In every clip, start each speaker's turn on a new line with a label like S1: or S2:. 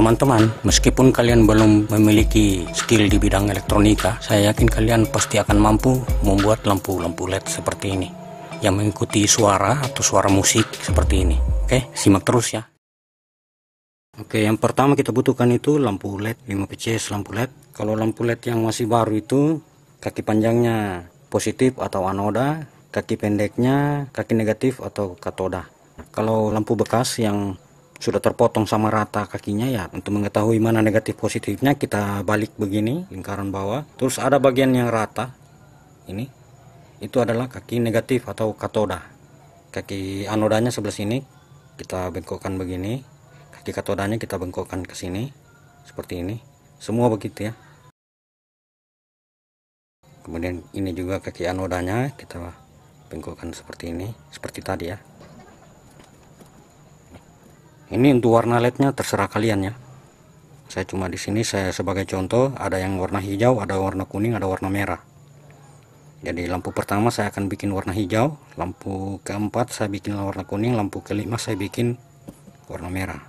S1: teman-teman, meskipun kalian belum memiliki skill di bidang elektronika, saya yakin kalian pasti akan mampu membuat lampu-lampu LED seperti ini yang mengikuti suara atau suara musik seperti ini. Oke, simak terus ya. Oke, yang pertama kita butuhkan itu lampu LED 5 pcs lampu LED. Kalau lampu LED yang masih baru itu kaki panjangnya positif atau anoda, kaki pendeknya kaki negatif atau katoda. Kalau lampu bekas yang sudah terpotong sama rata kakinya, ya untuk mengetahui mana negatif positifnya kita balik begini lingkaran bawah, terus ada bagian yang rata ini, itu adalah kaki negatif atau katoda. Kaki anodanya sebelah sini kita bengkokkan begini, kaki katodanya kita bengkokkan ke sini seperti ini, semua begitu ya. Kemudian ini juga kaki anodanya kita bengkokkan seperti ini, seperti tadi ya. Ini untuk warna LED-nya terserah kalian ya. Saya cuma di sini saya sebagai contoh, ada yang warna hijau, ada warna kuning, ada warna merah. Jadi lampu pertama saya akan bikin warna hijau, lampu keempat saya bikin warna kuning, lampu kelima saya bikin warna merah.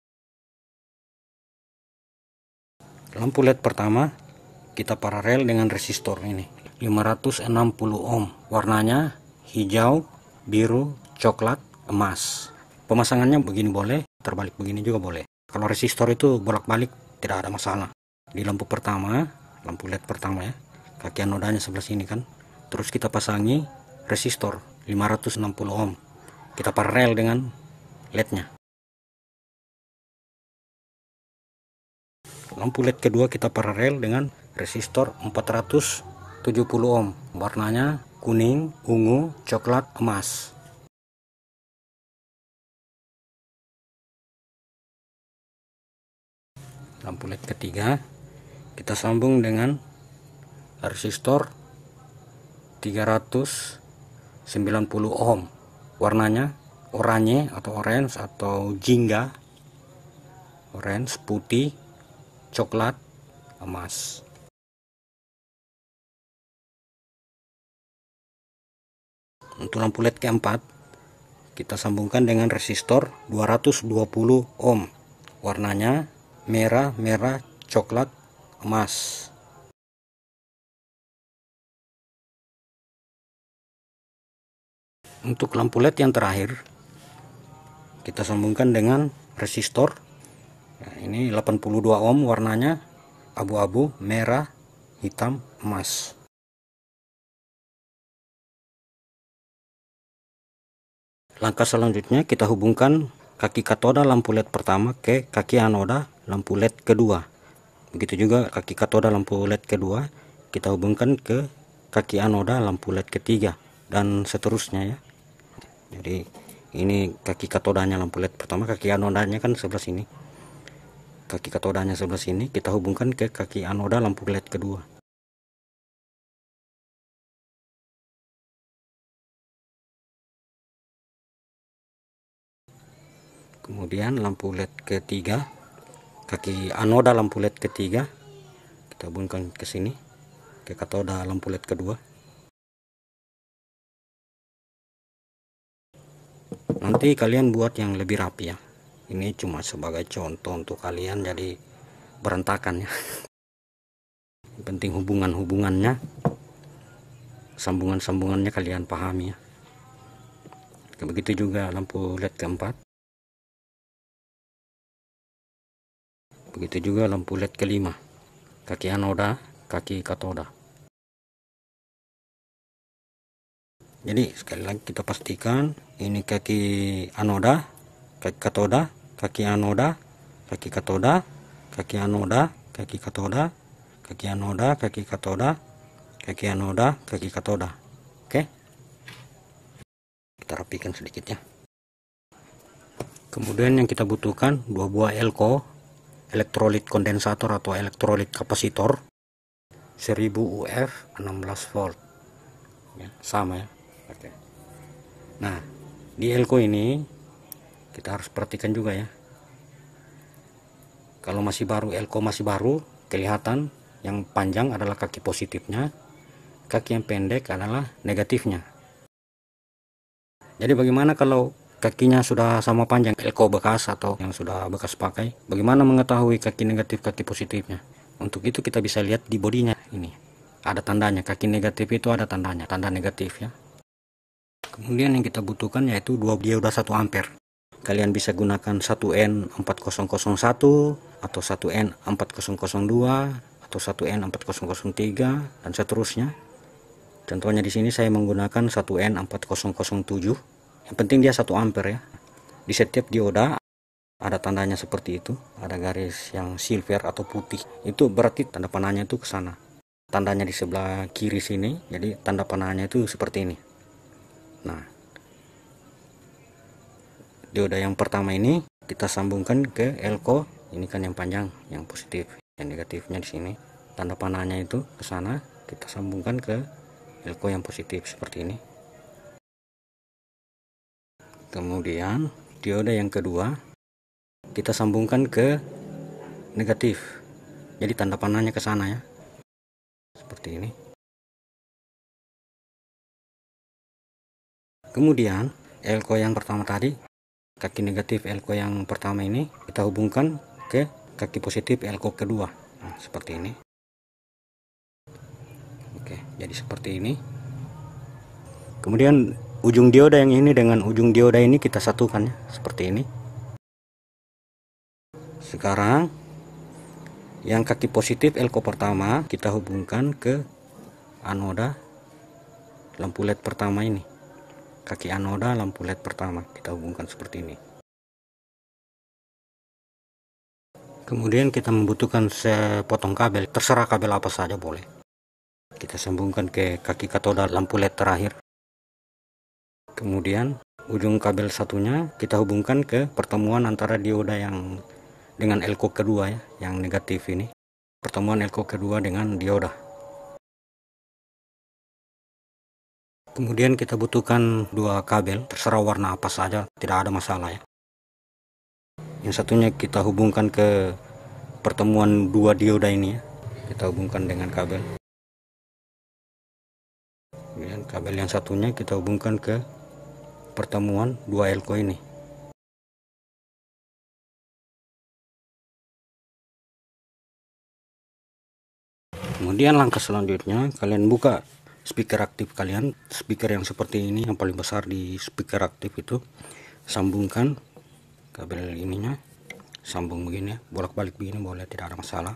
S1: Lampu LED pertama kita paralel dengan resistor ini 560 ohm, warnanya hijau, biru, coklat, emas. Pemasangannya begini boleh, terbalik begini juga boleh. Kalau resistor itu bolak-balik tidak ada masalah. Di lampu pertama, lampu LED pertama ya, kaki anodanya sebelah sini kan, terus kita pasangi resistor 560 ohm, kita paralel dengan LED-nya. Lampu LED kedua kita paralel dengan resistor 470 ohm, warnanya kuning, ungu, coklat, emas. Lampu LED ketiga kita sambung dengan resistor 390 ohm, warnanya oranye atau orange atau jingga, orange, putih, coklat, emas. Untuk lampu LED keempat kita sambungkan dengan resistor 220 ohm, warnanya merah, coklat, emas. Untuk lampu LED yang terakhir kita sambungkan dengan resistor, nah, ini 82 ohm, warnanya abu-abu, merah, hitam, emas. Langkah selanjutnya kita hubungkan kaki katoda lampu LED pertama ke kaki anoda lampu LED kedua. Begitu juga kaki katoda lampu LED kedua kita hubungkan ke kaki anoda lampu LED ketiga, dan seterusnya ya. Jadi ini kaki katodanya lampu LED pertama, kaki anodanya kan sebelah sini. Kaki katodanya sebelah sini kita hubungkan ke kaki anoda lampu LED kedua. Kemudian lampu LED ketiga, kaki anoda lampu LED ketiga kita hubungkan ke sini, ke katoda lampu LED kedua. Nanti kalian buat yang lebih rapi ya. Ini cuma sebagai contoh untuk kalian, jadi berantakan ya. Yang penting hubungan-hubungannya, sambungan-sambungannya kalian pahami ya. Begitu juga lampu LED keempat. Begitu juga lampu LED kelima, kaki anoda, kaki katoda. Jadi sekali lagi kita pastikan ini kaki anoda, kaki katoda, kaki anoda, kaki katoda, kaki anoda, kaki katoda, kaki anoda, kaki katoda, kaki anoda, kaki katoda. Oke, kita rapikan sedikit ya. Kemudian yang kita butuhkan 2 buah elko, elektrolit kondensator atau elektrolit kapasitor 1000 UF 16 volt ya, sama ya. Oke. Nah, di elko ini kita harus perhatikan juga ya, kalau masih baru, elko masih baru, kelihatan yang panjang adalah kaki positifnya, kaki yang pendek adalah negatifnya. Jadi bagaimana kalau kakinya sudah sama panjang, elko bekas atau yang sudah bekas pakai. Bagaimana mengetahui kaki negatif, kaki positifnya? Untuk itu kita bisa lihat di bodinya ini. Ada tandanya, kaki negatif itu ada tandanya, tanda negatif ya. Kemudian yang kita butuhkan yaitu dua dioda 1 ampere. Kalian bisa gunakan 1N4001 atau 1N4002 atau 1N4003 dan seterusnya. Contohnya di sini saya menggunakan 1N4007. Yang penting dia 1 ampere ya. Di setiap dioda ada tandanya seperti itu, ada garis yang silver atau putih. Itu berarti tanda panahnya itu ke sana. Tandanya di sebelah kiri sini, jadi tanda panahnya itu seperti ini. Nah, dioda yang pertama ini kita sambungkan ke elko, ini kan yang panjang, yang positif, yang negatifnya di sini. Tanda panahnya itu ke sana, kita sambungkan ke elko yang positif seperti ini. Kemudian dioda yang kedua kita sambungkan ke negatif. Jadi tanda panahnya ke sana ya. Seperti ini. Kemudian elko yang pertama tadi, kaki negatif elko yang pertama ini kita hubungkan ke kaki positif elko kedua. Nah, seperti ini. Oke, jadi seperti ini. Kemudian ujung dioda yang ini dengan ujung dioda ini kita satukan ya, seperti ini. Sekarang yang kaki positif elko pertama kita hubungkan ke anoda lampu LED pertama ini. Kaki anoda lampu LED pertama kita hubungkan seperti ini. Kemudian kita membutuhkan sepotong kabel, terserah kabel apa saja boleh. Kita sambungkan ke kaki katoda lampu LED terakhir. Kemudian ujung kabel satunya kita hubungkan ke pertemuan antara dioda yang dengan elko kedua ya, yang negatif ini. Pertemuan elko kedua dengan dioda. Kemudian kita butuhkan dua kabel, terserah warna apa saja, tidak ada masalah ya. Yang satunya kita hubungkan ke pertemuan dua dioda ini ya. Kita hubungkan dengan kabel. Kemudian kabel yang satunya kita hubungkan ke pertemuan dua elko ini. Kemudian langkah selanjutnya kalian buka speaker aktif kalian, speaker yang seperti ini yang paling besar di speaker aktif itu, sambungkan kabel ininya, sambung begini ya, bolak-balik begini boleh, tidak ada masalah.